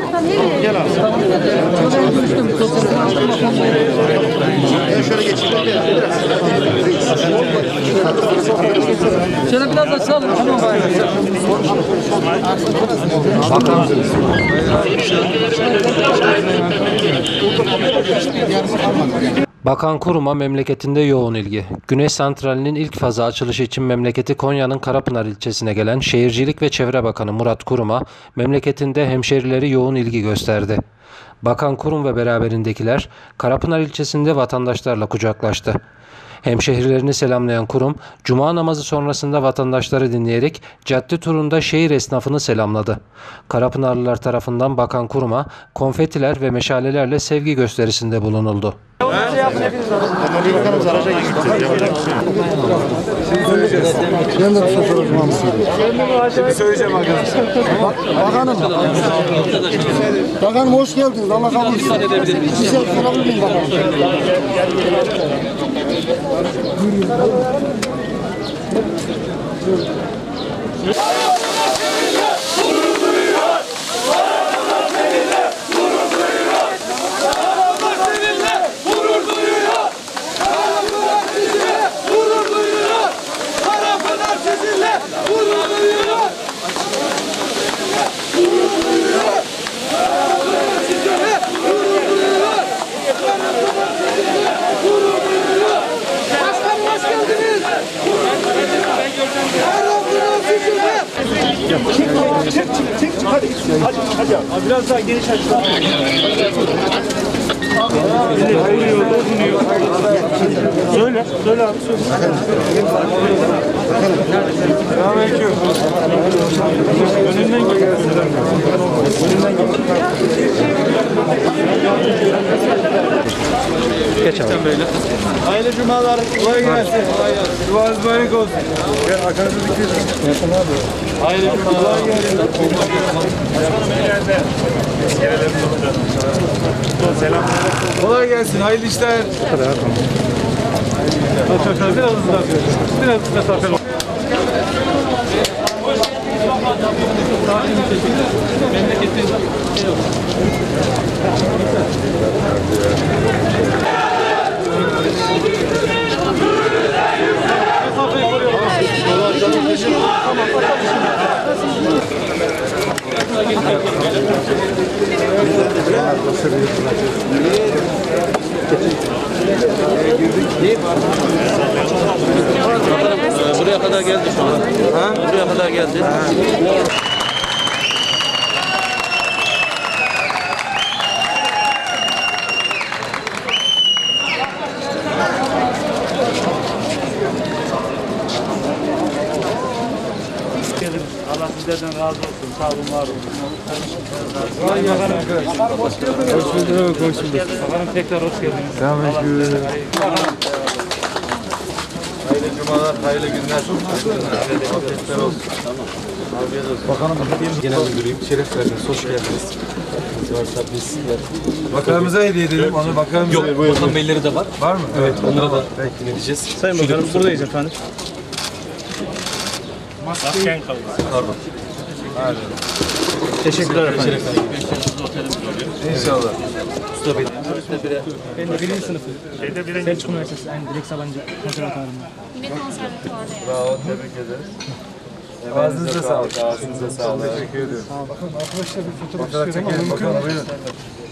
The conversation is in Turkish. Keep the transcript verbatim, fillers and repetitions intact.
Gel abi. Ben şöyle geçeyim. Şöyle biraz açalım. Tamam. Bakan Kurum'a memleketinde yoğun ilgi. Güneş Santrali'nin ilk fazı açılışı için memleketi Konya'nın Karapınar ilçesine gelen Şehircilik ve Çevre Bakanı Murat Kurum'a memleketinde hemşerileri yoğun ilgi gösterdi. Bakan Kurum ve beraberindekiler Karapınar ilçesinde vatandaşlarla kucaklaştı. Hemşehrilerini selamlayan Kurum, Cuma namazı sonrasında vatandaşları dinleyerek cadde turunda şehir esnafını selamladı. Karapınarlılar tarafından Bakan Kurum'a konfetiler ve meşalelerle sevgi gösterisinde bulunuldu. Ben de bir şey soracağım. Şimdi söyleyeceğim arkadaşlar. Bakanım. Bakanım hoş geldiniz. Allah kabul etsin. Bir şey sorabilir miyim bakanım? Çek, çek, çek, hadi, hadi, hadi. Abi biraz daha geniş aç. Söyle, söyle abi, söyle. Selamünaleyküm. Önünden gel. Önünden gel. Geç abi. Hayırlı cumalar, kolay gelsin. Duanız mübarek olsun. Gel arkanızı dikeceğim. Hayırlı cumalar. Kolay gelsin. Selam. Kolay gelsin, hayırlı işler. Biraz hızlı Biraz hızlı Memleketin buraya kadar geldi şu an. Ha? Buraya kadar geldi. Ha. Allah sizlerden razı olsun. Sağ olun, var olun. Bakanım, bakanım hoş geldiniz. Hoş bulduk, hoş bulduk. Bakanım tekrar hoş geldiniz. Selamünaleyküm. Hayırlı cumalar, hayırlı günler. Afiyetler olsun. Afiyet olsun. Bakanım, genel müdürüyüm. Şeref verdiniz, hoş geldiniz. Bakanımıza hediye edelim. Onu bakanımıza. Yok, bakan mailleri de var. Var mı? Evet, onlara da belki edeceğiz. Sayın Bakanım, buradayız efendim. Masken kaldı. Pardon. Teşekkürler efendim. İnşallah. Usta Bey. Ben de birinci sınıfı. Selçuk Üniversitesi, aynı Dilek Sabancı konservatuarında. Ne konservatuvarda ya? Bravo, tebrik ederiz. Ağzınıza sağlık. Ağzınıza sağlık. Teşekkür ediyorum. Sağ olun. Bakın arkadaşlar bir fotoğraf istiyorum. Bakalım, buyurun.